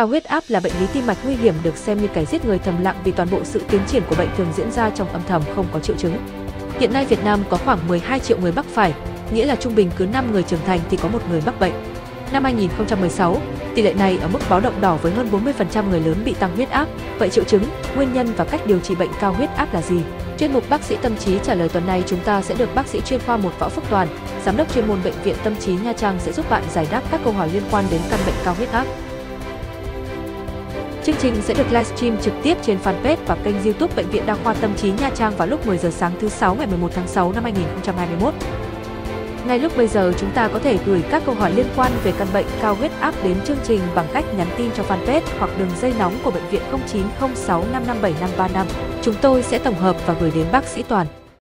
Cao huyết áp là bệnh lý tim mạch nguy hiểm được xem như kẻ giết người thầm lặng vì toàn bộ sự tiến triển của bệnh thường diễn ra trong âm thầm không có triệu chứng. Hiện nay Việt Nam có khoảng 12 triệu người mắc phải, nghĩa là trung bình cứ 5 người trưởng thành thì có một người mắc bệnh. Năm 2016, tỷ lệ này ở mức báo động đỏ với hơn 40% người lớn bị tăng huyết áp. Vậy triệu chứng, nguyên nhân và cách điều trị bệnh cao huyết áp là gì? Chuyên mục Bác sĩ Tâm trí trả lời tuần này chúng ta sẽ được bác sĩ chuyên khoa 1 Võ Phước Toàn, giám đốc chuyên môn bệnh viện Tâm trí Nha Trang sẽ giúp bạn giải đáp các câu hỏi liên quan đến căn bệnh cao huyết áp. Chương trình sẽ được livestream trực tiếp trên fanpage và kênh YouTube Bệnh viện Đa khoa Tâm trí Nha Trang vào lúc 10 giờ sáng thứ 6 ngày 11 tháng 6 năm 2021. Ngay lúc bây giờ chúng ta có thể gửi các câu hỏi liên quan về căn bệnh cao huyết áp đến chương trình bằng cách nhắn tin cho fanpage hoặc đường dây nóng của bệnh viện 0906557535. Chúng tôi sẽ tổng hợp và gửi đến bác sĩ Toàn.